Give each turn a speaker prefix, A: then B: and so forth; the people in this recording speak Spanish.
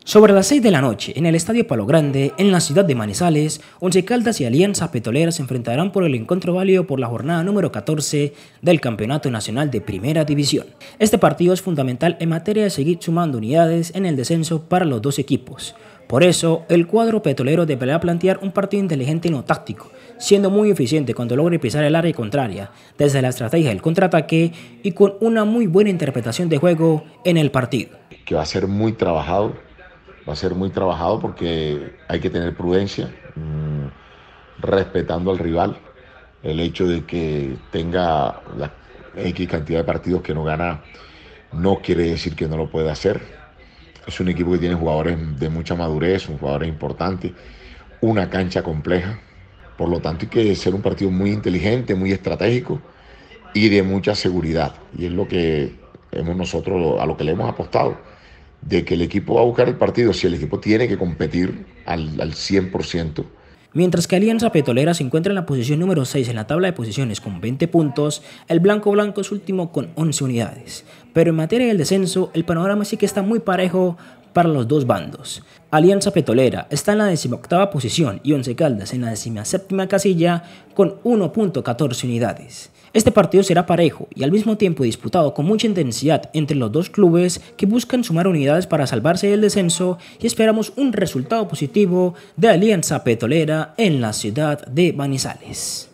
A: Sobre las 6 de la noche, en el Estadio Palo Grande, en la ciudad de Manizales, Once Caldas y Alianza Petrolera se enfrentarán por el encuentro válido por la jornada número 14 del Campeonato Nacional de Primera División. Este partido es fundamental en materia de seguir sumando unidades en el descenso para los dos equipos. Por eso, el cuadro petrolero deberá plantear un partido inteligente en lo táctico, siendo muy eficiente cuando logre pisar el área contraria, desde la estrategia del contraataque y con una muy buena interpretación de juego en el partido.
B: Que va a ser muy trabajado. Va a ser muy trabajado porque hay que tener prudencia, respetando al rival. El hecho de que tenga la X cantidad de partidos que no gana no quiere decir que no lo pueda hacer. Es un equipo que tiene jugadores de mucha madurez, son jugadores importantes, una cancha compleja. Por lo tanto hay que ser un partido muy inteligente, muy estratégico y de mucha seguridad. Y es lo que nosotros, a lo que le hemos apostado, de que el equipo va a buscar el partido, si el equipo tiene que competir al 100%.
A: Mientras que Alianza Petrolera se encuentra en la posición número 6 en la tabla de posiciones con 20 puntos, el Blanco es último con 11 unidades. Pero en materia del descenso, el panorama sí que está muy parejo para los dos bandos. Alianza Petrolera está en la 18ª posición y Once Caldas en la 17ª casilla con 1.14 unidades. Este partido será parejo y al mismo tiempo disputado con mucha intensidad entre los dos clubes que buscan sumar unidades para salvarse del descenso, y esperamos un resultado positivo de Alianza Petrolera en la ciudad de Manizales.